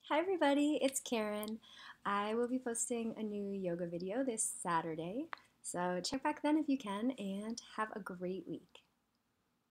Hi everybody, it's Karen. I will be posting a new yoga video this Saturday, so check back then if you can and have a great week.